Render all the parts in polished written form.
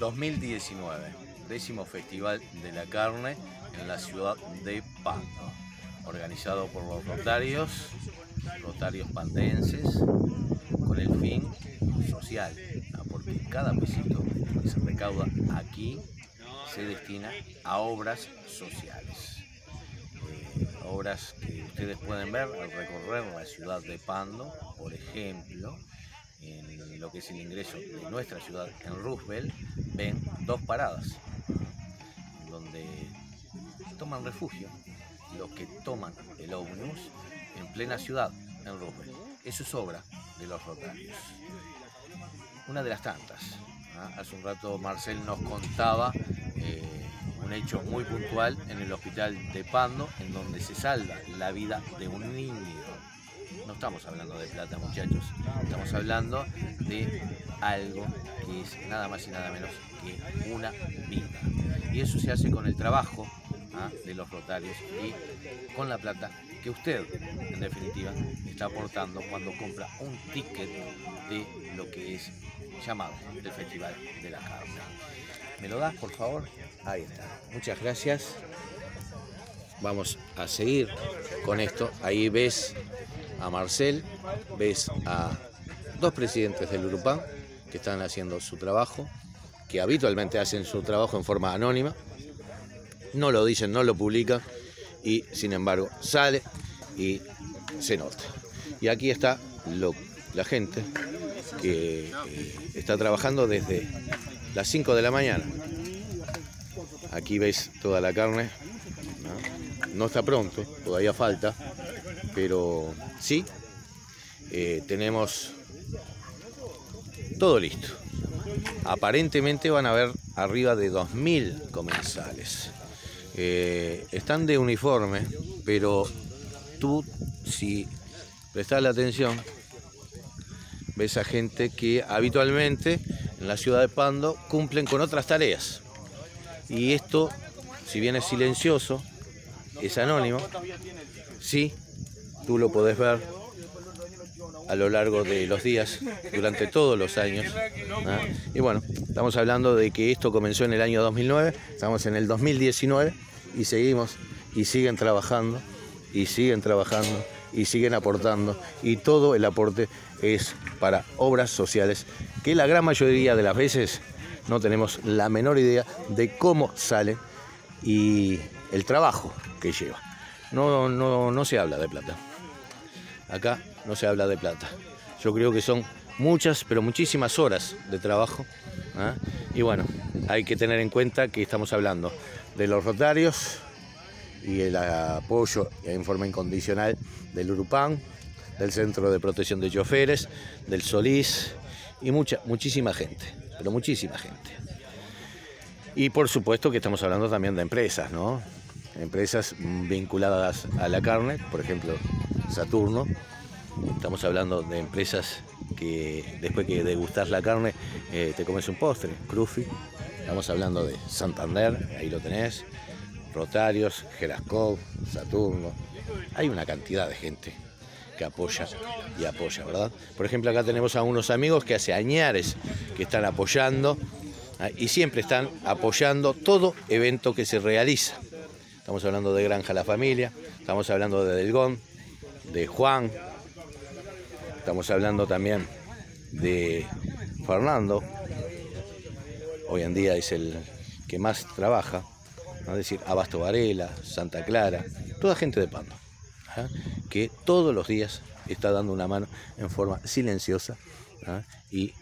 2019, 10º Festival de la Carne en la ciudad de Pando, organizado por los rotarios pandenses, con el fin social, ¿no? Porque cada pesito que se recauda aquí se destina a obras sociales. Obras que ustedes pueden ver al recorrer la ciudad de Pando, por ejemplo, en lo que es el ingreso de nuestra ciudad en Roosevelt, ven dos paradas donde toman refugio los que toman el ómnibus en plena ciudad en Roosevelt. Eso es obra de los rotarios. Una de las tantas. Hace un rato Marcel nos contaba un hecho muy puntual en el hospital de Pando, en donde se salva la vida de un niño. No estamos hablando de plata, muchachos, estamos hablando de algo que es nada más y nada menos que una vida. Y eso se hace con el trabajo de los rotarios y con la plata que usted, en definitiva, está aportando cuando compra un ticket de lo que es llamado el Festival de la Carne. ¿Me lo das, por favor? Ahí está. Muchas gracias. Vamos a seguir con esto. Ahí ves a Marcel, ves a dos presidentes del Urupán que están haciendo su trabajo, que habitualmente hacen su trabajo en forma anónima. No lo dicen, no lo publican y sin embargo sale y se nota. Y aquí está la gente que está trabajando desde las 5 de la mañana. Aquí veis toda la carne, no está pronto, todavía falta, pero sí, tenemos todo listo. Aparentemente van a haber arriba de 2000 comensales. Están de uniforme, pero tú, si prestas la atención, ves a gente que habitualmente en la ciudad de Pando cumplen con otras tareas. Y esto, si bien es silencioso, es anónimo, sí, tú lo podés ver a lo largo de los días, durante todos los años. Y bueno, estamos hablando de que esto comenzó en el año 2009, estamos en el 2019 y seguimos y siguen trabajando y siguen trabajando y siguen aportando, y todo el aporte es para obras sociales que la gran mayoría de las veces no tenemos la menor idea de cómo sale y el trabajo que lleva. No se habla de plata. Acá no se habla de plata. Yo creo que son muchas, pero muchísimas horas de trabajo. Y bueno, hay que tener en cuenta que estamos hablando de los rotarios y el apoyo en forma incondicional del Urupán, del Centro de Protección de Choferes, del Solís y muchísima gente, pero muchísima gente. Y por supuesto que estamos hablando también de empresas, ¿no? Empresas vinculadas a la carne, por ejemplo, Saturno. Estamos hablando de empresas que después que degustás la carne te comes un postre, Crufi. Estamos hablando de Santander, ahí lo tenés, Rotarios, Gerascov, Saturno. Hay una cantidad de gente que apoya y apoya, ¿verdad? Por ejemplo, acá tenemos a unos amigos que hace añares que están apoyando y siempre están apoyando todo evento que se realiza. Estamos hablando de Granja La Familia, estamos hablando de Delgón, de Juan, estamos hablando también de Fernando, hoy en día es el que más trabaja, es decir, Abasto Varela, Santa Clara, toda gente de Pando, que todos los días está dando una mano en forma silenciosa y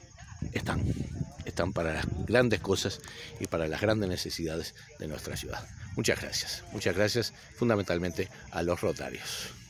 están para las grandes cosas y para las grandes necesidades de nuestra ciudad. Muchas gracias fundamentalmente a los rotarios.